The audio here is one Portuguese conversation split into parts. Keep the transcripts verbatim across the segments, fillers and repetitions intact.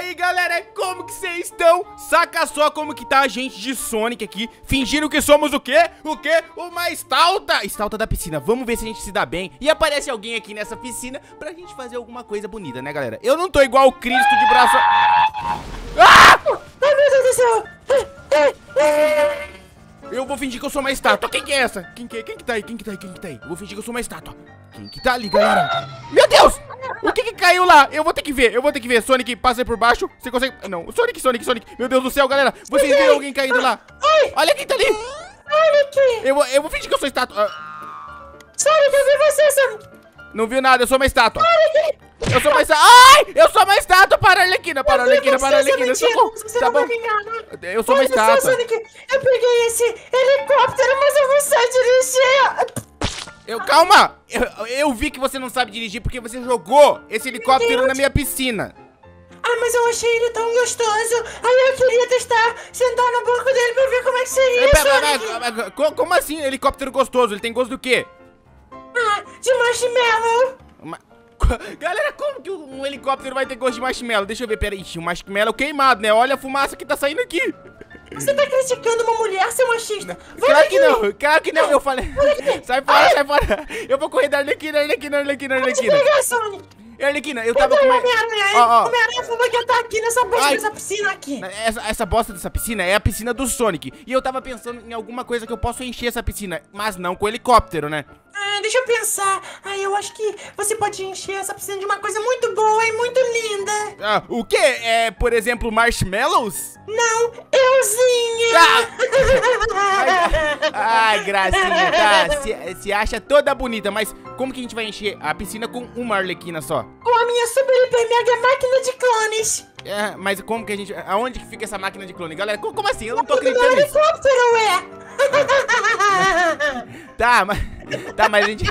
aí, galera, como que vocês estão? Saca só como que tá a gente de Sonic aqui, fingindo que somos o quê? O quê? Uma estalta, estalta da piscina. Vamos ver se a gente se dá bem. E aparece alguém aqui nessa piscina pra gente fazer alguma coisa bonita, né, galera? Eu não tô igual o Cristo de braço... Ah! Ai, meu Deus do céu! Eu vou fingir que eu sou uma estátua. Quem que é essa? Quem que, quem que tá aí? Quem que tá aí? Quem que tá aí? Eu vou fingir que eu sou uma estátua. Quem que tá ali, galera? Meu Deus! O que que caiu lá? Eu vou ter que ver, eu vou ter que ver. Sonic, passa aí por baixo. Você consegue... Não, Sonic, Sonic, Sonic. Meu Deus do céu, galera. Vocês viram alguém caindo lá? Olha quem tá ali. Olha aqui. Eu vou, eu vou fingir que eu sou estátua. Sonic, eu vi você, Sonic. Não viu nada, eu sou uma estátua. Sonic. Eu sou uma estátua. Ai! Eu sou uma estátua. Para, Arlequina, para, Arlequina, para, Arlequina. Tá bom. Eu sou uma estátua. Sonic, eu peguei esse helicóptero, mas eu não sei dirigir. Eu, calma! Eu, eu vi que você não sabe dirigir porque você jogou esse helicóptero na minha piscina. Ah, mas eu achei ele tão gostoso. Aí eu queria testar, sentar no banco dele pra ver como é que seria, Sonic. Como assim, helicóptero gostoso? Ele tem gosto do quê? Ah, de marshmallow. Ma... Galera, como que um helicóptero vai ter gosto de marshmallow? Deixa eu ver, peraí. O marshmallow queimado, né? Olha a fumaça que tá saindo aqui. Você tá criticando uma mulher, seu machista? Claro que não, claro que não, eu falei. Sai fora, sai fora. Eu vou correr da Arlequina, Arlequina, Arlequina, Arlequina. Vou te pegar, Sonic. Arlequina, eu tava com uma... Homem-Aranha, hein? Homem-Aranha falou que tá aqui nessa bosta dessa piscina aqui. Essa, essa bosta dessa piscina é a piscina do Sonic. E eu tava pensando em alguma coisa que eu posso encher essa piscina, mas não com helicóptero, né? Ah, deixa eu pensar. Ah, eu acho que você pode encher essa piscina de uma coisa muito boa e muito linda. Ah, o quê? É, por exemplo, marshmallows? Não, euzinha. Ah! Ai, ai, gracinha, tá? Se, se acha toda bonita, mas como que a gente vai encher a piscina com uma Arlequina só? Com a minha super hiper mega máquina de clones. É, mas como que a gente... Aonde que fica essa máquina de clone? Galera, como assim? Eu não tô No acreditando nisso. helicóptero, ué. Tá, mas... Tá, mas a gente...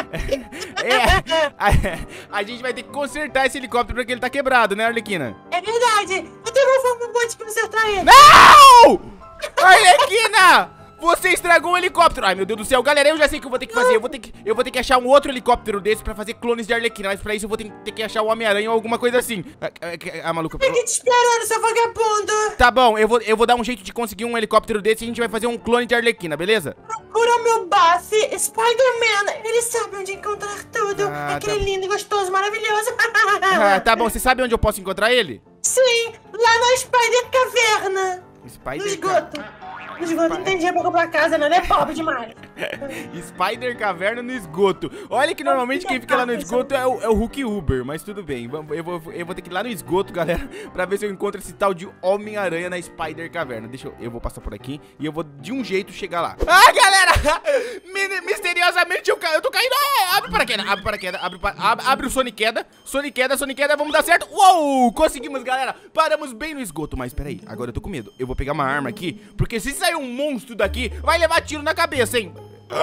É, a, a gente vai ter que consertar esse helicóptero porque ele tá quebrado, né, Arlequina? É verdade. Eu tenho uma forma boa de consertar ele. Não! Arlequina! Você estragou o helicóptero. Ai, meu Deus do céu. Galera, eu já sei o que eu vou ter que fazer. Eu vou ter que, eu vou ter que achar um outro helicóptero desse pra fazer clones de Arlequina. Mas pra isso eu vou ter, ter que achar o Homem-Aranha ou alguma coisa assim. Ah, ah, ah, maluca. Fique te esperando, seu vagabundo. Tá bom, eu vou, eu vou dar um jeito de conseguir um helicóptero desse e a gente vai fazer um clone de Arlequina, beleza? Procura o meu Buffy, Spider-Man. Ele sabe onde encontrar tudo. Ah, Aquele tá... lindo, gostoso, maravilhoso. Ah, tá bom. Você sabe onde eu posso encontrar ele? Sim, lá na Spider Caverna. Spider No esgoto. No esgoto, não tem dinheiro pra comprar casa, não, é pobre demais. Spider Caverna no esgoto. Olha que normalmente quem fica lá no esgoto é o, é o Hulk Uber, mas tudo bem. Eu vou, eu vou ter que ir lá no esgoto, galera, pra ver se eu encontro esse tal de Homem-Aranha na Spider Caverna. Deixa eu... Eu vou passar por aqui e eu vou de um jeito chegar lá. Ah, galera! Misteriosamente eu, ca... eu tô caindo. Ah, abre paraquedas, abre paraquedas, abre, para... abre, abre o Sonic Queda. Sonic Queda, Sonic Queda, vamos dar certo. Uou! Conseguimos, galera. Paramos bem no esgoto, mas peraí, agora eu tô com medo. Eu vou pegar uma arma aqui, porque se sair um monstro daqui, vai levar tiro na cabeça, hein?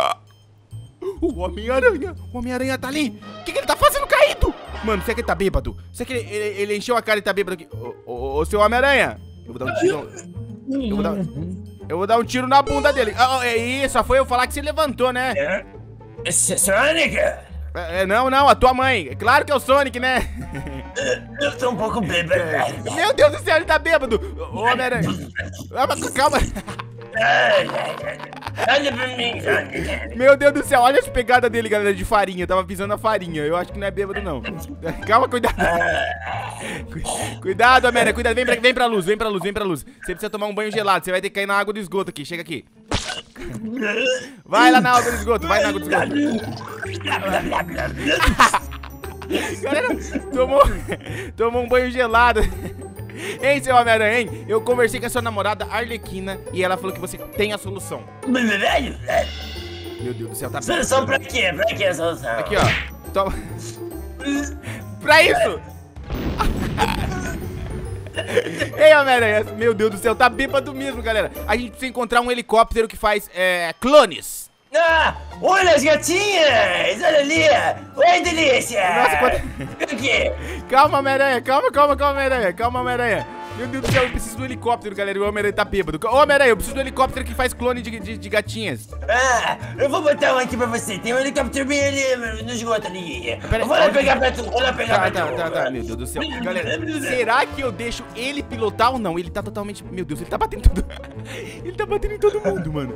O Homem-Aranha, o Homem-Aranha tá ali. O que, que ele tá fazendo caído? Mano, será que ele tá bêbado? Será que ele, ele, ele encheu a cara e tá bêbado aqui? Ô, ô, ô, seu Homem-Aranha, eu vou dar um tiro. Eu vou dar, eu vou dar um tiro na bunda dele. Ah, é isso, só foi eu falar que você levantou, né? É, Sonic? É, não, não, a tua mãe. É claro que é o Sonic, né? Eu tô um pouco bêbado. Meu Deus do céu, ele tá bêbado. Ô, Homem-Aranha. Calma. Olha pra mim, Sonic. Meu Deus do céu, olha as pegadas dele, galera, de farinha. Eu tava pisando na farinha. Eu acho que não é bêbado, não. Calma, cuidado. Cuidado, Homem-Aranha, cuidado. Vem pra, vem pra luz, vem pra luz, vem pra luz. Você precisa tomar um banho gelado. Você vai ter que cair na água do esgoto aqui. Chega aqui. Vai lá na água do esgoto, vai na água do esgoto. Galera, tomou, tomou um banho gelado. Hein, seu Homem-Aranha, hein? Eu conversei com a sua namorada Arlequina e ela falou que você tem a solução. Meu Deus do céu, tá... Solução pra quê? Pra que a solução? Aqui, ó. Toma. Pra isso! Ei, Homem-Aranha, meu Deus do céu, tá bêbado mesmo, galera. A gente precisa encontrar um helicóptero que faz, é, clones. Ah, olha as gatinhas! Olha ali! Oi, delícia! Nossa, quanto... Aqui! Calma, Homem-Aranha, calma, calma, calma, Homem-Aranha. Calma, Homem-Aranha. Meu Deus do céu, eu preciso do helicóptero, galera. O Homem-Aranha tá bêbado. Ô, Homem-Aranha, eu preciso do helicóptero que faz clone de, de, de gatinhas. Ah, eu vou botar um aqui pra você. Tem um helicóptero bem ali no esgoto ali. Pera, eu vou lá onde... pegar pra tu, vou lá pegar Tá, pra tá, tu. tá, tá, meu Deus do céu. Galera, será que eu deixo ele pilotar ou não? Ele tá totalmente... Meu Deus, ele tá batendo em tudo. Ele tá batendo em todo mundo, mano.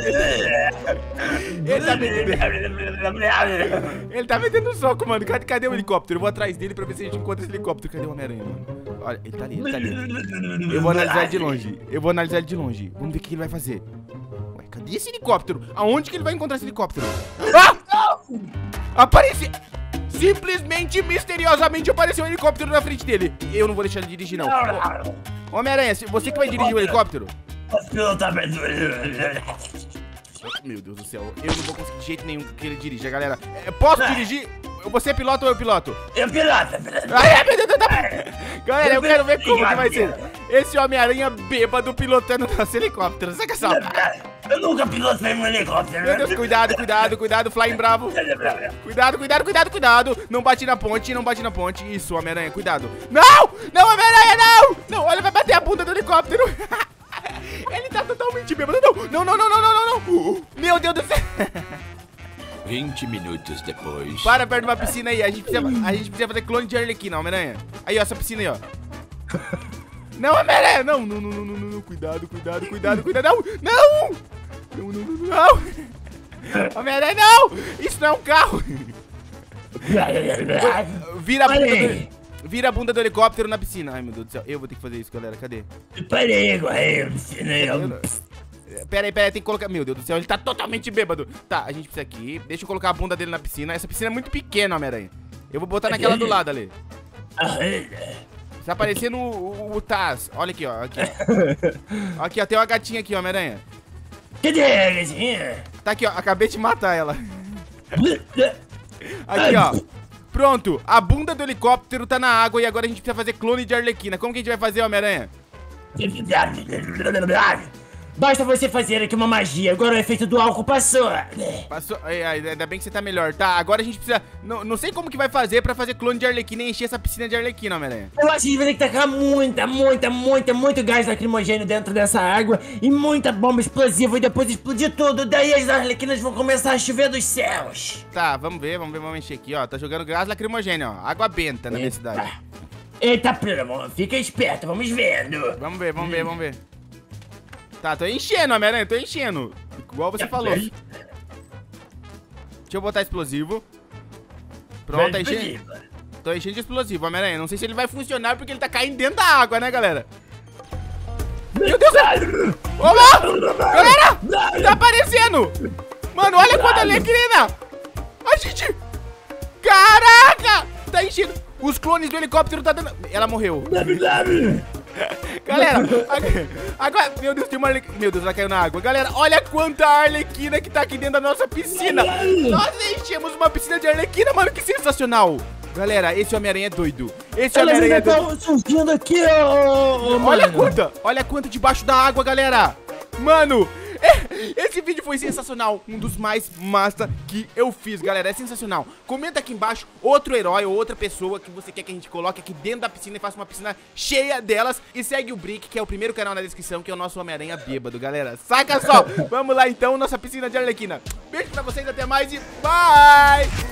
Ele tá metendo... Ele tá metendo soco, mano. Cadê, cadê o helicóptero? Eu vou atrás dele pra ver se a gente encontra esse helicóptero. Cadê o Homem-Aranha, mano? Olha, ele tá ali, ele tá ali. Eu vou analisar ele de longe. Eu vou analisar ele de longe. Vamos ver o que ele vai fazer. Ué, cadê esse helicóptero? Aonde que ele vai encontrar esse helicóptero? Ah! Apareceu... Simplesmente, misteriosamente, apareceu um helicóptero na frente dele. Eu não vou deixar ele dirigir, não. Homem-Aranha, você que vai dirigir o helicóptero? Meu Deus do céu, eu não vou conseguir de jeito nenhum que ele dirija, galera. Posso dirigir? Você é piloto ou eu piloto? Eu piloto. Ai, meu Deus, tá... Galera, eu quero ver como que vai ser esse Homem-Aranha bêbado pilotando nosso helicóptero. Saca só. Eu nunca pilotei um helicóptero. Meu Deus, cuidado, cuidado, cuidado, Flying Bravo. Cuidado, cuidado, cuidado, cuidado. Não bate na ponte, não bate na ponte. Isso, Homem-Aranha, cuidado. Não! Não, Homem-Aranha, não! Não, olha, vai bater a bunda do helicóptero. Ele tá totalmente bêbado. Não, não, não, não, não, não, não. Meu Deus do céu. vinte minutos depois. Para perto de uma piscina aí. A gente precisa, a gente precisa fazer clone de Arlequina, Homem-Aranha. Aí, ó, essa piscina aí, ó. Não, Homem-Aranha. Não, não, não, não, não, não. Cuidado, cuidado, cuidado, cuidado. Não, não. Não, não, não, não. Homem-Aranha, não. Isso não é um carro. Vira a bunda do... Vira a bunda do helicóptero na piscina. Ai, meu Deus do céu. Eu vou ter que fazer isso, galera. Cadê? Parei agora, piscina aí. Pera aí, pera aí, tem que colocar... Meu Deus do céu, ele tá totalmente bêbado. Tá, a gente precisa aqui. Deixa eu colocar a bunda dele na piscina. Essa piscina é muito pequena, Homem-Aranha. Eu vou botar naquela do lado ali. Tá parecendo o, o, o Taz. Olha aqui, ó. Aqui, ó. Aqui, ó. Tem uma gatinha aqui, Homem-Aranha. Cadê a gatinha? Tá aqui, ó. Acabei de matar ela. Aqui, ó. Pronto. A bunda do helicóptero tá na água e agora a gente precisa fazer clone de Arlequina. Como que a gente vai fazer, Homem-Aranha? Basta você fazer aqui uma magia. Agora o efeito do álcool passou. Passou. Ai, ai, ainda bem que você tá melhor. Tá, agora a gente precisa... Não, não sei como que vai fazer pra fazer clone de Arlequina e encher essa piscina de Arlequina, Homem-Aranha. Eu acho que a gente vai ter que tacar muita, muita, muita, muito gás lacrimogêneo dentro dessa água e muita bomba explosiva e depois explodir tudo. Daí as Arlequinas vão começar a chover dos céus. Tá, vamos ver, vamos ver, vamos encher aqui, ó. Tá jogando gás lacrimogêneo, ó. Água benta na minha cidade. Eita, primo, fica esperto, vamos vendo. Vamos ver, vamos ver, vamos ver. Tá, tô enchendo, Homem-Aranha, tô enchendo. Igual você falou. Deixa eu botar explosivo. Pronto, tá enchendo. Tô enchendo de explosivo, Homem-Aranha. Não sei se ele vai funcionar porque ele tá caindo dentro da água, né, galera? Meu Deus! Olá! Galera! Tá aparecendo! Mano, olha quanta Arlequina! A gente... Caraca! Tá enchendo. Os clones do helicóptero tá dando... Ela morreu. Galera, agora... Meu Deus, tem uma Arlequina... Meu Deus, ela caiu na água. Galera, olha quanta Arlequina que tá aqui dentro da nossa piscina. Nós enchemos uma piscina de Arlequina, mano, que sensacional. Galera, esse Homem-Aranha é doido. Esse Homem-Aranha é doido. Surgindo aqui, ó, ó, olha quanta, olha quanta debaixo da água, galera. Mano, esse vídeo foi sensacional. Um dos mais massa que eu fiz, galera. É sensacional. Comenta aqui embaixo outro herói ou outra pessoa que você quer que a gente coloque aqui dentro da piscina e faça uma piscina cheia delas. E segue o Brick, que é o primeiro canal na descrição, que é o nosso Homem-Aranha bêbado, galera. Saca só. Vamos lá então, nossa piscina de Arlequina. Beijo pra vocês, até mais e bye!